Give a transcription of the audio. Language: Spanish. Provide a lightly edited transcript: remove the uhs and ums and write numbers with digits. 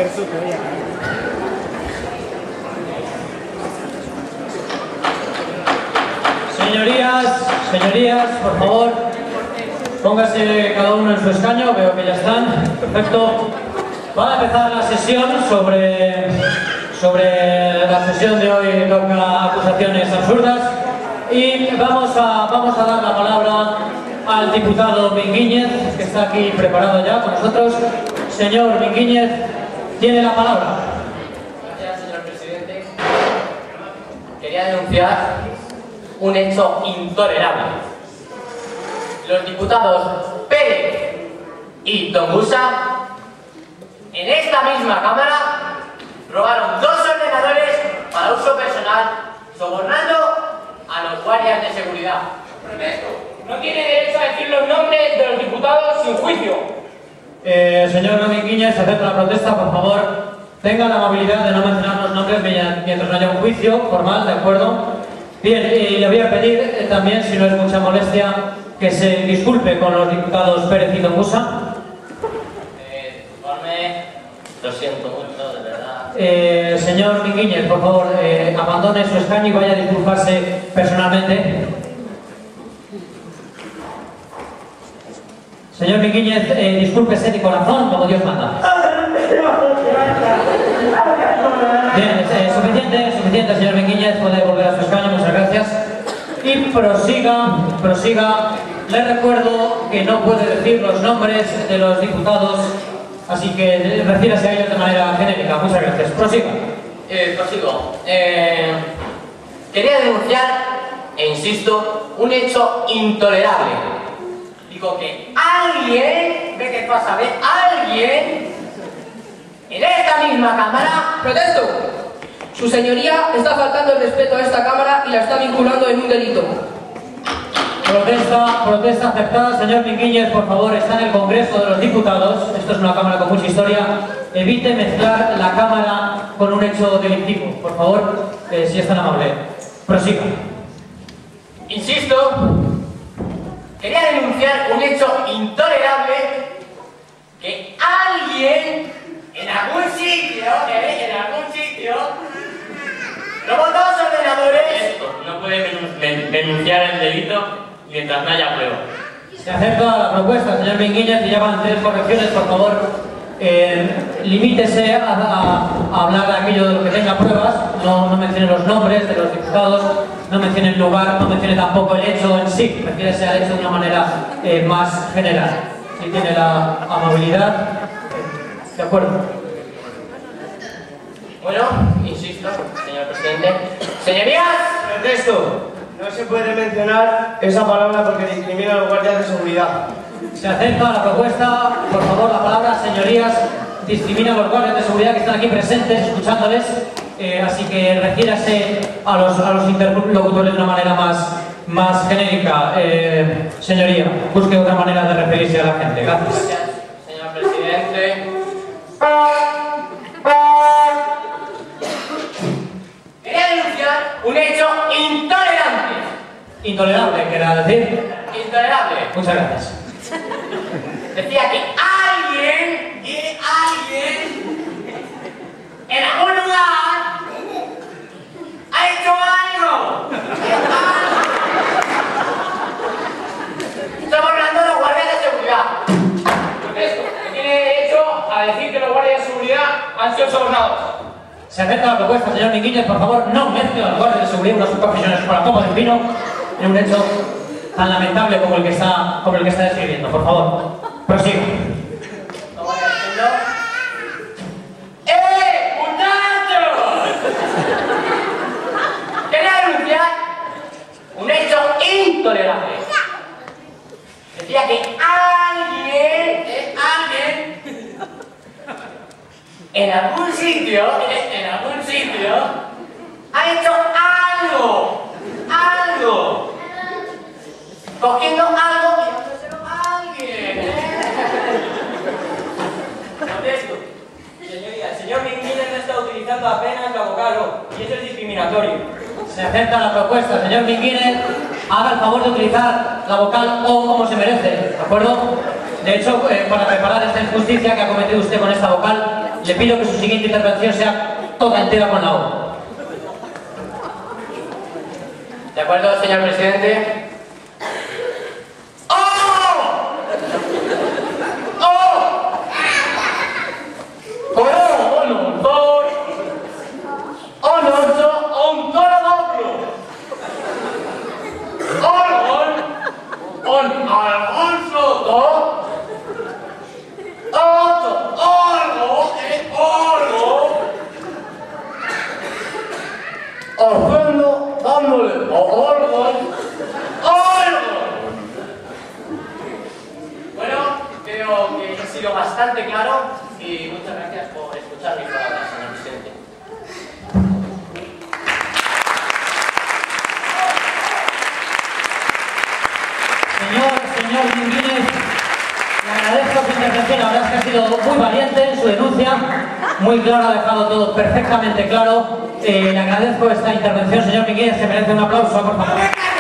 Señorías, por favor, póngase cada uno en su escaño, veo que ya están, perfecto. Va a empezar la sesión sobre la sesión de hoy, toca acusaciones absurdas, y vamos a dar la palabra al diputado Minguíñez, que está aquí preparado ya con nosotros. Señor Minguíñez, tiene la palabra. Gracias, señor presidente. Quería denunciar un hecho intolerable. Los diputados Pérez y Tongusa, en esta misma Cámara, robaron 2 ordenadores para uso personal, sobornando a los guardias de seguridad. Protesto. No tiene derecho a decir los nombres de los diputados sin juicio. Señor Minguíñez, acepta la protesta, por favor. Tenga la amabilidad de no mencionar los nombres mientras no haya un juicio formal, ¿de acuerdo? Bien, y le voy a pedir también, si no es mucha molestia, que se disculpe con los diputados Pérez y Tongusa. Lo siento mucho, de verdad. Señor Minguíñez, por favor, abandone su escaño y vaya a disculparse personalmente. Señor Minguíñez, discúlpese de corazón, como Dios manda. Bien, suficiente, señor Minguíñez, puede volver a su escaño, muchas gracias. Y prosiga. Le recuerdo que no puede decir los nombres de los diputados, así que refírase a ellos de manera genérica. Muchas gracias. Prosiga. Prosigo. Quería denunciar, e insisto, un hecho intolerable. Digo que alguien, ¿ve qué pasa? ¿Ve? Alguien en esta misma Cámara... ¡Protesto! Su señoría está faltando el respeto a esta Cámara y la está vinculando en un delito. Protesta aceptada. Señor Minguíñez, por favor, está en el Congreso de los Diputados. Esto es una Cámara con mucha historia. Evite mezclar la Cámara con un hecho delictivo. Por favor, si es tan amable. Prosiga. Insisto, quería denunciar un hecho intolerable, que alguien en algún sitio, robó 2 ordenadores. Esto no puede denunciar el delito mientras no haya prueba. Se acepta la propuesta, señor Minguíñez, y ya van 3 correcciones, por favor. Limítese a hablar de aquello de lo que tenga pruebas, no mencione los nombres de los diputados, no mencione el lugar, no mencione tampoco el hecho en sí, refiérese al hecho de una manera más general. Si tiene la amabilidad, de acuerdo. Bueno, insisto, señor presidente. Señorías, Protesto. No se puede mencionar esa palabra porque discrimina a los guardias de seguridad. Se acepta la propuesta, por favor, la palabra, señorías. Discrimina a los guardias de seguridad que están aquí presentes, escuchándoles, así que refiérase a los interlocutores de una manera más genérica. Señoría, busque otra manera de referirse a la gente. Gracias. gracias, señor presidente. Quería denunciar un hecho intolerante. Intolerable, querrá decir. Intolerable. Muchas gracias. Decía que alguien en algún lugar ha hecho algo. Estamos hablando de los guardias de seguridad. Protesto. No tiene derecho a decir que los guardias de seguridad han sido sobornados. Se acepta la propuesta, señor Minguíñez, por favor, no mezcle a los guardias de seguridad, unos profesionales con la copa del vino, en un hecho tan lamentable como el que está describiendo. Por favor, prosiga. ¿Cómo voy haciendo? ¡Muchachos! Quería denunciar un hecho intolerable. Decía que alguien en algún sitio ha hecho algo, cogiendo algo y dándoselo a alguien. Protesto. Señoría, el señor Minguíñez no está utilizando apenas la vocal O, y eso es discriminatorio. Se acepta la propuesta, señor Minguíñez. Haga el favor de utilizar la vocal O como se merece, ¿de acuerdo? De hecho, para reparar esta injusticia que ha cometido usted con esta vocal, le pido que su siguiente intervención sea toda entera con la O. ¿De acuerdo, señor presidente? Bueno, creo que he sido bastante claro y muchas gracias por escuchar mis palabras, señor presidente. Señor Minguines, le agradezco su intervención, la verdad es que ha sido muy valiente en su denuncia, muy claro, ha dejado todo perfectamente claro. Le agradezco esta intervención, señor Minguines, se merece un aplauso, por favor.